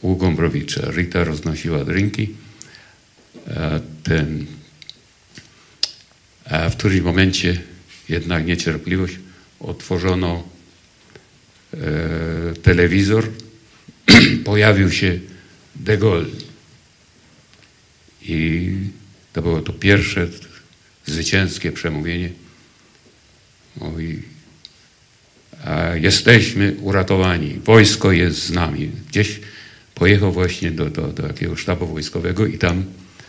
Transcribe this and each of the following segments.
u Gombrowicza. Rita roznosiła drinki. A w którymś momencie jednak niecierpliwość, otworzono telewizor, pojawił się de Gaulle. I to było to pierwsze zwycięskie przemówienie. Mówi, jesteśmy uratowani, wojsko jest z nami. Gdzieś pojechał właśnie do jakiegoś sztabu wojskowego i tam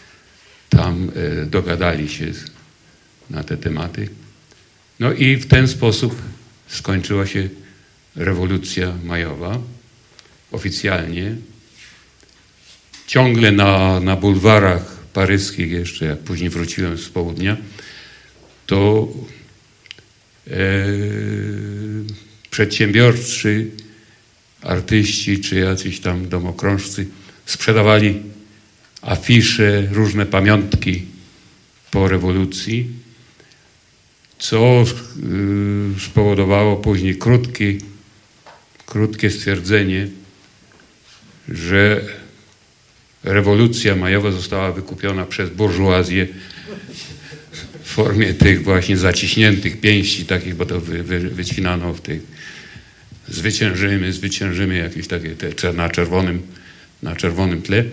dogadali się na te tematy. No i w ten sposób skończyła się rewolucja majowa. Oficjalnie. Ciągle na bulwarach paryskich jeszcze, jak później wróciłem z południa, to przedsiębiorcy, artyści czy jacyś tam domokrążcy sprzedawali afisze, różne pamiątki po rewolucji, co spowodowało później krótkie stwierdzenie, że rewolucja majowa została wykupiona przez burżuazję w formie tych właśnie zaciśniętych pięści takich, bo to wycinano w tych zwyciężymy jakieś takie na czerwonym tle.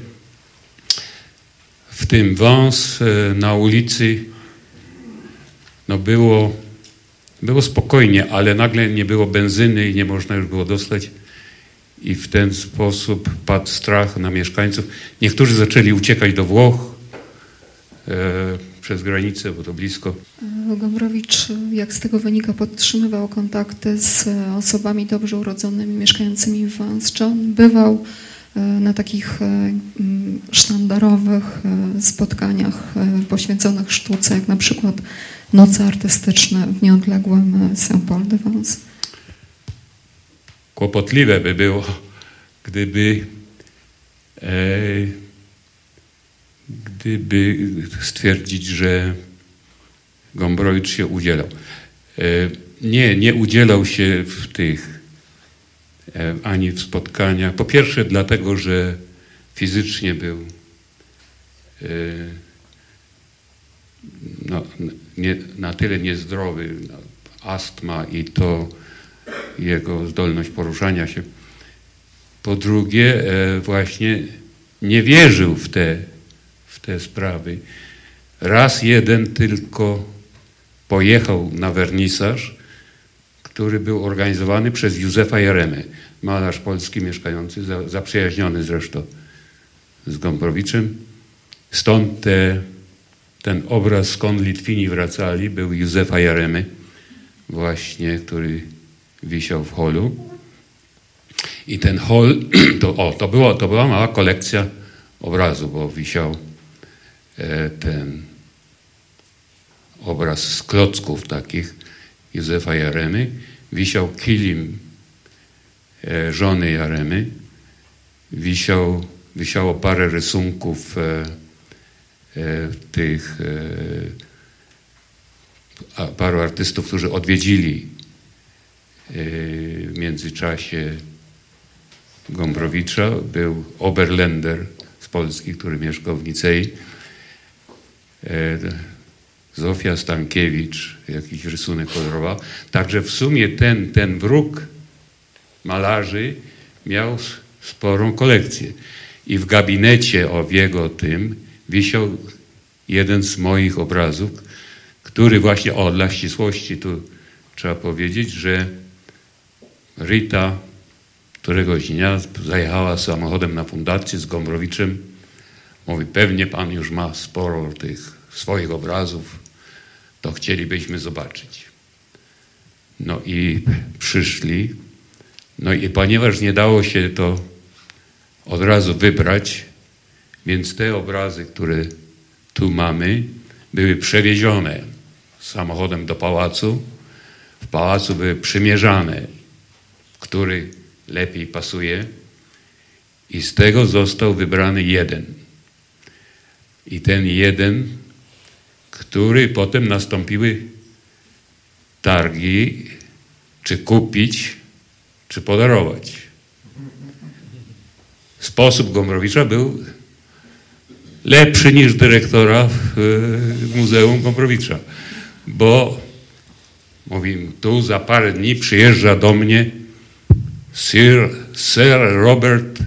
W tym wąs na ulicy no było spokojnie, ale nagle nie było benzyny i nie można już było dostać. I w ten sposób padł strach na mieszkańców. Niektórzy zaczęli uciekać do Włoch przez granicę, bo to blisko. Gombrowicz, jak z tego wynika, podtrzymywał kontakty z osobami dobrze urodzonymi, mieszkającymi w Vence. Czy on bywał na takich sztandarowych spotkaniach poświęconych sztuce, jak na przykład Noce Artystyczne w nieodległym Saint-Paul de Vence? Kłopotliwe by było, gdyby stwierdzić, że Gombrowicz się udzielał. Nie udzielał się w tych ani w spotkaniach. Po pierwsze dlatego, że fizycznie był na tyle niezdrowy, astma i to jego zdolność poruszania się. Po drugie, właśnie nie wierzył w te sprawy. Raz jeden tylko pojechał na wernisaż, który był organizowany przez Józefa Jaremę, malarz polski mieszkający, zaprzyjaźniony zresztą z Gombrowiczem. Stąd ten obraz, skąd Litwini wracali, był Józefa Jaremy, właśnie, który wisiał w holu. I ten hol, to była mała kolekcja obrazu, bo wisiał ten obraz z klocków takich Józefa Jaremy, wisiał kilim żony Jaremy, wisiało parę rysunków paru artystów, którzy odwiedzili w międzyczasie Gombrowicza. Był Oberländer z Polski, który mieszkał w Nicei. Zofia Stankiewicz jakiś rysunek kolorował. Także w sumie ten wróg malarzy miał sporą kolekcję. I w gabinecie w jego tym wisiał jeden z moich obrazów, który właśnie, dla ścisłości tu trzeba powiedzieć, że Rita któregoś dnia zajechała samochodem na fundację z Gombrowiczem. Mówi, pewnie pan już ma sporo tych swoich obrazów, to chcielibyśmy zobaczyć. No i przyszli. No i ponieważ nie dało się to od razu wybrać, więc te obrazy, które tu mamy, były przewiezione samochodem do pałacu. W pałacu były przymierzane, który lepiej pasuje, i z tego został wybrany jeden. I ten jeden, który potem nastąpiły targi, czy kupić, czy podarować. sposób Gombrowicza był lepszy niż dyrektora Muzeum Gombrowicza, bo mówi, tu za parę dni przyjeżdża do mnie Sir Robert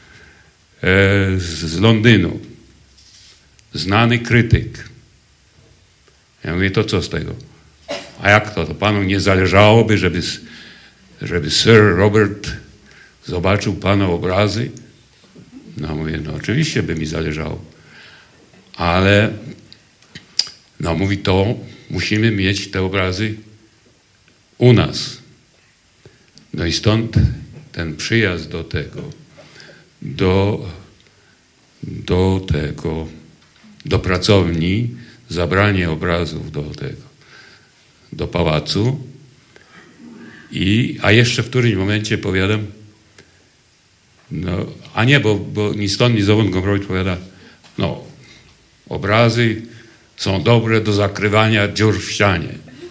z Londynu, znany krytyk. Ja mówię, to co z tego? A jak to? To panu nie zależałoby, żeby Sir Robert zobaczył pana obrazy? No mówię, no oczywiście by mi zależało. Ale, no mówi, to musimy mieć te obrazy u nas. No i stąd ten przyjazd do tego, do pracowni, zabranie obrazów do pałacu. A jeszcze w którymś momencie powiadam, no, a nie, bo ni stąd, ni zowąd Gombrowicz powiada, no, obrazy są dobre do zakrywania dziur w ścianie.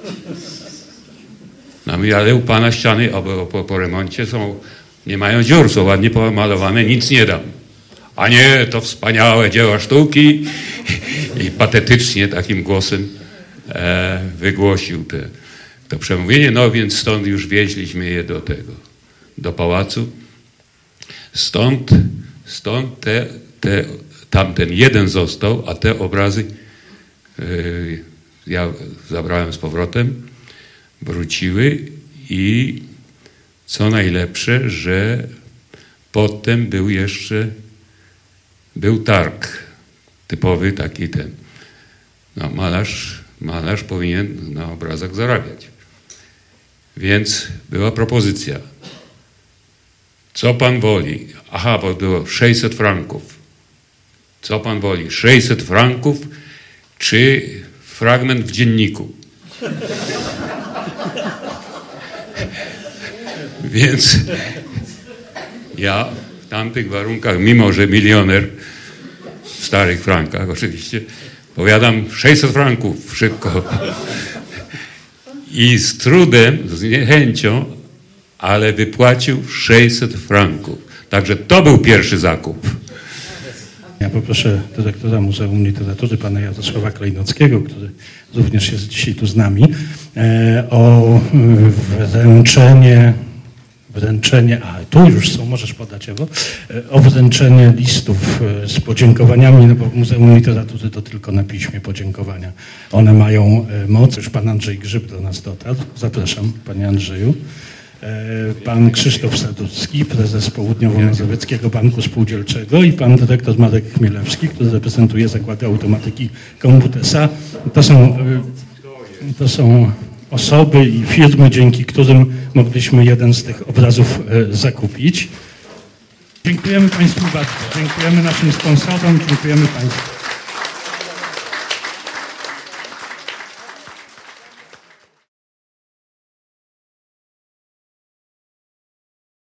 No mówię, ale u pana ściany po remoncie nie mają dziur, są ładnie pomalowane, nic nie dam. A nie, to wspaniałe dzieła sztuki. I patetycznie takim głosem wygłosił to przemówienie. No więc stąd już wieźliśmy je do pałacu. Stąd tamten jeden został, a te obrazy ja zabrałem z powrotem, wróciły i co najlepsze, że potem był targ typowy taki ten. No, malarz powinien na obrazach zarabiać. Więc była propozycja. Co pan woli? Aha, bo było 600 franków. Co pan woli? 600 franków czy fragment w dzienniku? Więc ja w tamtych warunkach, mimo że milioner, w starych frankach oczywiście, powiadam 600 franków, szybko. I z trudem, z niechęcią, ale wypłacił 600 franków. Także to był pierwszy zakup. Ja poproszę dyrektora Muzeum Literatury, pana Jarosława Klejnockiego, który również jest dzisiaj tu z nami, o wręczenie, a tu już są, możesz podać, Ewo, o wręczenie listów z podziękowaniami, no bo w Muzeum Literatury to tylko na piśmie podziękowania. One mają moc. Już pan Andrzej Grzyb do nas dotarł. Zapraszam, panie Andrzeju. Pan Krzysztof Sadurski, prezes Południowo-Mazowieckiego Banku Spółdzielczego i pan dyrektor Marek Chmielewski, który reprezentuje Zakłady Automatyki Kombutesa. To są osoby i firmy, dzięki którym mogliśmy jeden z tych obrazów zakupić. Dziękujemy państwu bardzo. Dziękujemy naszym sponsorom. Dziękujemy państwu.